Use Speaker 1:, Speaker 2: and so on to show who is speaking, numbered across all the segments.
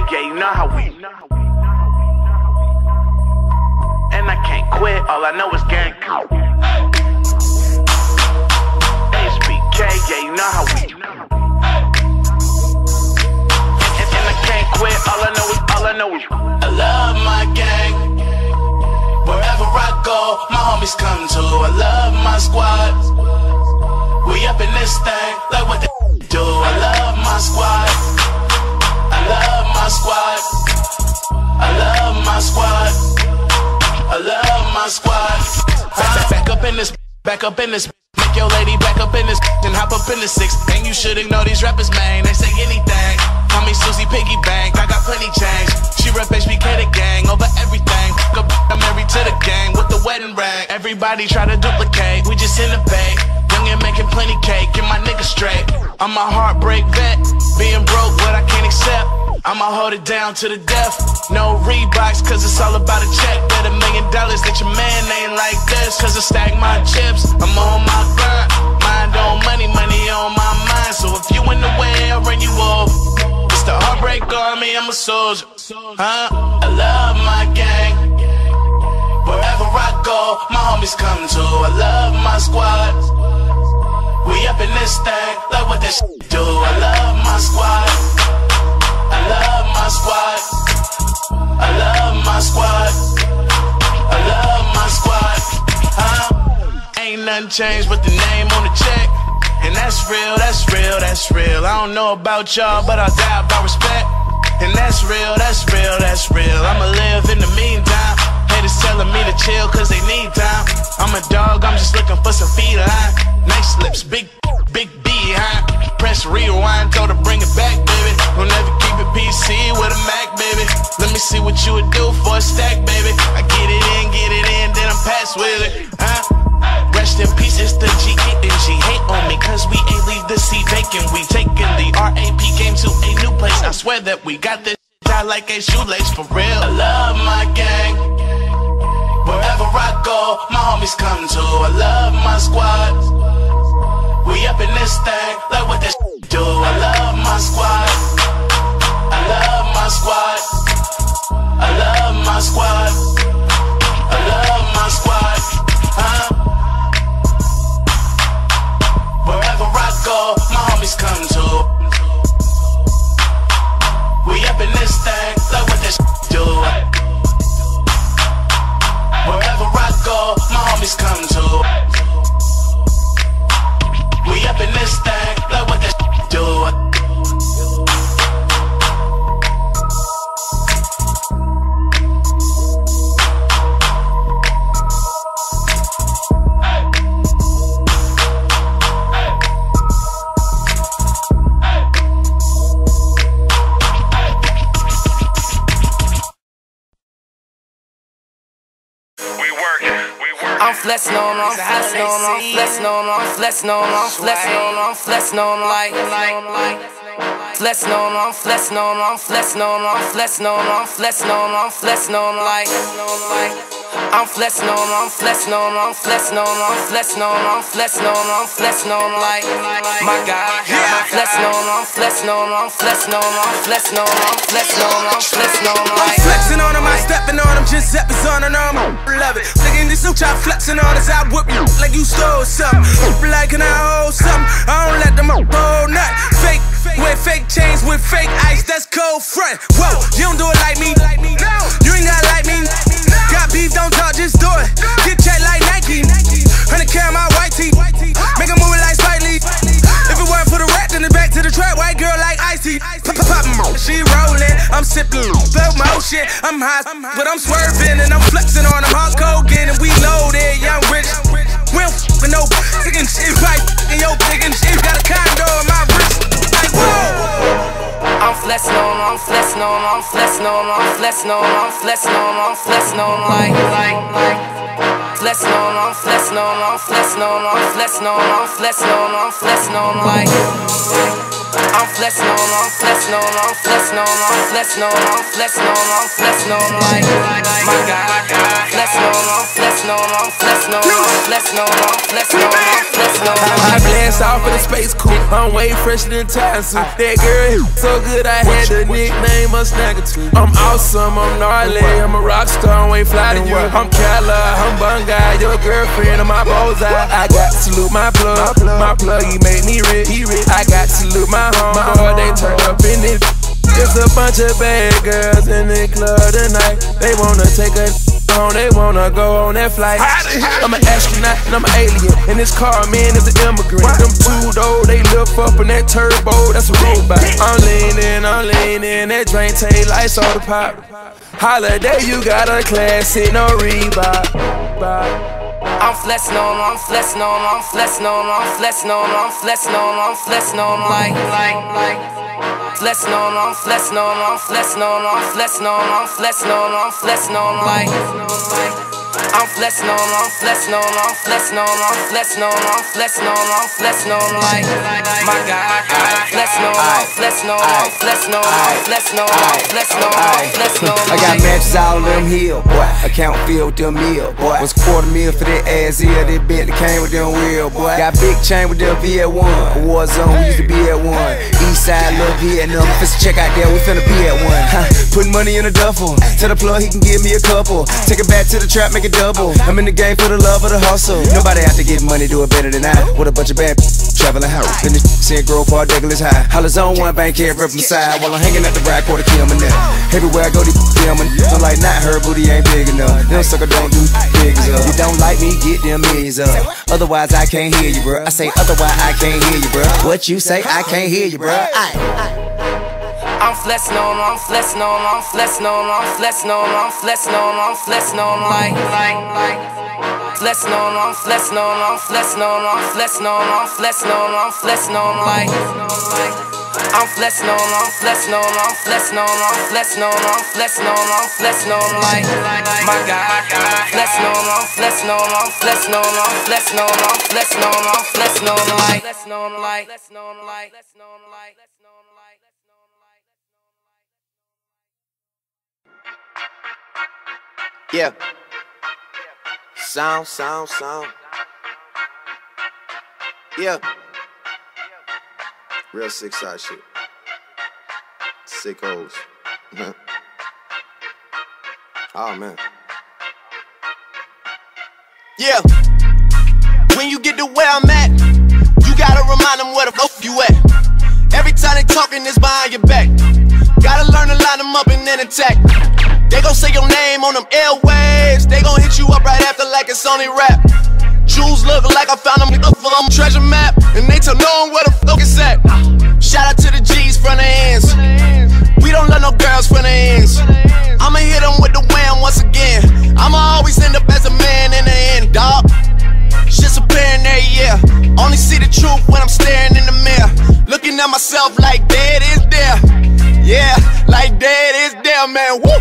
Speaker 1: yeah, you know how we. And I can't quit, all I know is gang count. HBK, yeah, you know how we. And I can't quit, all I know is.
Speaker 2: I love my gang. Wherever I go, my homies come to. I love my squad. We up in this thing, like what they do. I love my squad. I love my squad. I love my squad. I love my squad. Back up in this, back up in this. Make your lady back up in this and hop up in the six. And you should ignore these rappers, man. They say anything. Call me Susie Piggy Bank. I got plenty change. She rep HBK the gang over everything. I'm married to the gang with the wedding ring. Everybody try to duplicate. We just in the bag. Young and making plenty cake. Get my nigga straight. I'm a heartbreak vet. Being broke, what I can't accept. I'ma hold it down to the death. No Reeboks, cause it's all about a check. Bet $1 million that your man ain't like this. Cause I stack my chips, I'm on my grind. Mind on money, money on my mind. So if you in the way, I'll run you over. It's the heartbreak army, I'm a soldier. I love my gang. Wherever I go, my homies come to. I love my squad. We up in this thing, like what that shit do. I love my squad. I love my squad. I love my squad. I love my squad. Ain't nothing changed but the name on the check. And that's real, that's real, that's real. I don't know about y'all, but I'll die about respect. And that's real, that's real, that's real. I'ma live in the meantime. Haters telling me to chill cause they need time. I'm a dog, I'm just looking for some feline. Nice lips, big behind. Press rewind, told her bring it back, baby. We'll never keep it PC with a Mac, baby. Let me see what you would do for a stack, baby. I get it in, then I'm pass with it. Rest in peace, it's the G8 and she hate on me cause we ain't leave the seat vacant. We taking the RAP game to a new place. I swear that we got this tied like a shoelace for real. I love my gang. Wherever I go, my homies come to. I love my squad. We up in this thing, like what that do. I love my squad. I love my squad. I love my squad. I love my squad. Wherever I go, my homies come to. We up in this thing, like what that do. Wherever I go, my homies come to. We up in this thing, like what that do.
Speaker 3: I'm flexing on, I'm flexing on, I'm flexing on, I'm flexing on, I'm flexing on, I'm flexing on like flexing on, I'm flexing on, I'm flexing on, I'm flexing on, I'm flexing on, I'm flexing on like I'm flexing on, I'm flexing on, I'm flexing on, I'm flexing on, I'm flexing on, I'm flexing on like my God. I'm flexing on, I'm flexing on, I'm flexing on, I'm flexing on, I'm flexing on, I'm flexing on like
Speaker 4: I'm flexing on him, I'm stepping on him, just stepping on him, love it. Nigga, this new try flexing on us, I whip you like you stole something. Like can I hold something? I don't let them hold nothing. Fake, with fake chains, with fake ice, that's cold front. Whoa, you don't do it like me. You ain't gotta like me. Got beef, don't talk, just do it. Get checked like Nike. 100K on my white tee. Make a movie like Spike Lee. If it weren't for the rat, then it's back to the trap. White girl like Icy. She rolling, I'm sipping slow motion. I'm high, but I'm swerving and I'm flexing on them. Hard cocaine and we loaded, young rich. We don't f***ing no chicken shit, right? And yo, chicken shit got a condo on my wrist. Like whoa.
Speaker 3: I'm flexing on, I'm flexing on, I'm flexing on, I'm flexing on, I'm flexing on, I'm flexing on like flexing on, I'm flexing on, I'm flexing on, I'm flexing on, I'm flexing on, I'm flexing on like I'm flexing on them, I'm flexing on them, I'm flexing on them, I'm flexing on them, I'm flexing on them, I'm flexing on them like my God. Flexing on them, I'm flexing on them, I'm flexing on them, I'm flexing on them, I'm flexing on them, I'm flexing on them.
Speaker 4: I blast off in the space coupe, I'm way fresher than Tyson. That girl so good I had the nickname of Snaggletooth. I'm awesome, I'm gnarly, I'm a rock star, I'm way fly to you. I'm Kala, I'm Bungai, your girlfriend, I'm my bullseye. I got to salute my plug, he made me rich. I got to salute my homeboy, they turned up in it. It's a bunch of bad girls in the club tonight. They wanna take a home, they wanna go on that flight. I'm an astronaut and I'm an alien, and this car man is an immigrant. Them two though, they lift up in that turbo, that's a robot. I'm leaning, that drink take like soda pop. Holiday, you got a classic, no Reebok.
Speaker 3: I'm flexing on them, I'm flexing on them, I'm flexing on them, I'm flexing on them, I'm flexing on them, I'm flexing on them like flexing on them, I'm flexing on them, I'm flexing on them, I'm flexing on them, I'm flexing on them, I'm flexing on them like I'm flexing on them, I'm flexing on them, I'm flexing on them, I'm flexing on them, I'm flexing on them, I'm flexing on them like my God. Flexing on them, I'm flexing on them, I'm flexing on them, I'm flexing on them, I'm flexing on them, I'm flexing on them.
Speaker 5: I got matches all of them here, boy. Account filled with them meal, boy. Was $250,000 for that ass here. That Bentley came with them wheel, boy. Got big chain with them VL1. Warzone, we used to be at one. Eastside, love Vietnam. If it's a check out there, we finna be at one. Putting money in a duffel. Tell the plug he can give me a couple. Take it back to the trap, make it double. I'm in the game for the love of the hustle. Nobody out to get money, do it better than I. With a bunch of bad traveling house. Then this seeing Grove Park, Douglas High. Hollers on one bank here, rip from the side. While I'm hanging at the right quarter killing now. Everywhere I go, they filming. I'm like, not her booty ain't big enough. Them sucker don't do bigs up. You don't like me, get them millions up. Otherwise, I can't hear you, bro. I say, otherwise, I can't hear you, bro. What you say, I can't hear you, bro.
Speaker 3: I'm flexing on them, I'm flexing on them, I'm flexing on them, I'm flexing on them, I'm flexing on them, I'm flexing on them like flexing on them, I'm flexing on them, I'm flexing on them, I'm flexing on them, I'm flexing on them, I'm flexing on them like I'm flexing on them, I'm flexing on them, I'm flexing on them, I'm flexing on them, I'm flexing on them, I'm flexing on them like my God. Flexing on them, I'm flexing on them, I'm flexing on them, I'm flexing on them, I'm flexing on them, I'm flexing on them like flexing on them like flexing on them like flexing on them like flexing on them like.
Speaker 6: Yeah. Sound. Yeah. Real sick side shit. Sick hoes. Oh man. Yeah. When you get to where I'm at, you gotta remind them where the fuck you at. Every time they talking, it's behind your back. Gotta learn to line them up and then attack. They gon' say your name on them airwaves. They gon' hit you up right after like it's only rap. Jewels look like I found them for them treasure map. And they tell no one where the fuck it's at. Shout out to the G's from the ends. We don't let no girls from the ends. I'ma hit them with the wham once again. I'ma always end up as a man in the end, dawg. Shit's apparent every year. Only see the truth when I'm staring in the mirror. Looking at myself like dead is there. Yeah, like dead is there, man. Woo!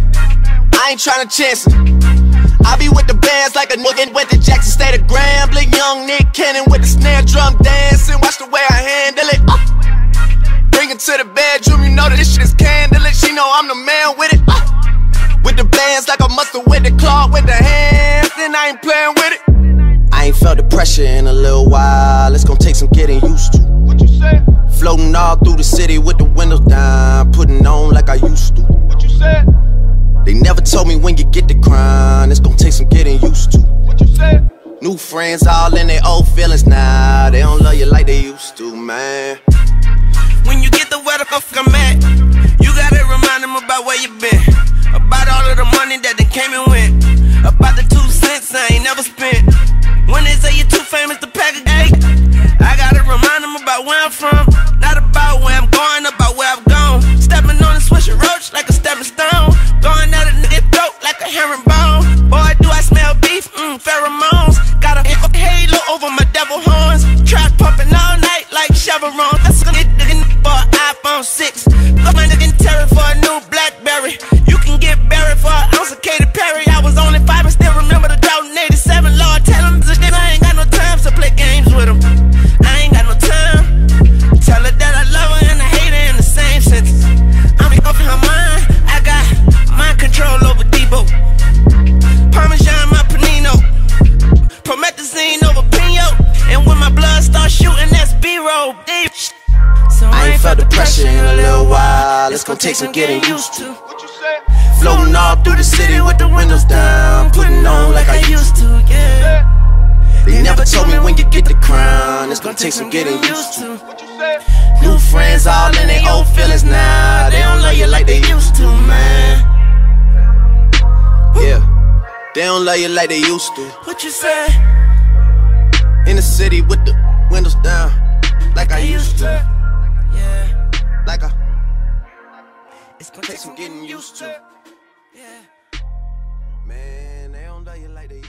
Speaker 6: I ain't tryna chance it. I be with the bands like a nigga went to Jackson State of Grambling. Young Nick Cannon with the snare drum dancing. Watch the way I handle it. Bring it to the bedroom, you know that this shit is candlelit. She know I'm the man with it. With the bands like I must've with the claw with the hands. Then I ain't playing with it. I ain't felt the pressure in a little while. It's gonna take some getting used to. What you say? Floating all through the city with the windows down. Putting on like I used to. What you said? They never told me when you get the crown, it's gonna take some getting used to. What you said? New friends all in their old feelings now. They don't love you like they used to, man.
Speaker 4: When you get the where the fuck I'm at, you gotta remind them about where you been. About all of the money that they came and went. About the 2 cents I ain't never spent. When they say you're too famous to pack a egg, I gotta remind them about where I'm from. Not about where I'm going, about where I've gone. Stepping on the Swisher Roach like a stepping stone. Going at a nigga throat like a herringbone. Boy, do I smell beef, pheromones. Got a halo over my devil horns. Trap pumping all night like Chevron. That's a nigga for an iPhone 6. Got my nigga Terry for a new Blackberry. You can get buried for an ounce of Katy Perry. I was only 5 and still remember the drought in 87. Lord, tell him this nigga I ain't got no time to play games with him. I ain't got no time. Tell her that I love her.
Speaker 6: felt the pressure in a little while. It's gonna take some getting used to. Floating all through the city with the windows down, putting on like I used to, yeah. They never told me when you get the crown, it's gonna take some getting used to. New friends all in their old feelings now. They don't love you like they used to, man. Yeah, they don't love you like they used to.
Speaker 3: What you say?
Speaker 6: In the city with the windows down, like I used to.
Speaker 3: Yeah.
Speaker 6: Like
Speaker 3: It's gonna
Speaker 6: take some getting used to.
Speaker 3: Yeah.
Speaker 6: Man, they don't love you like they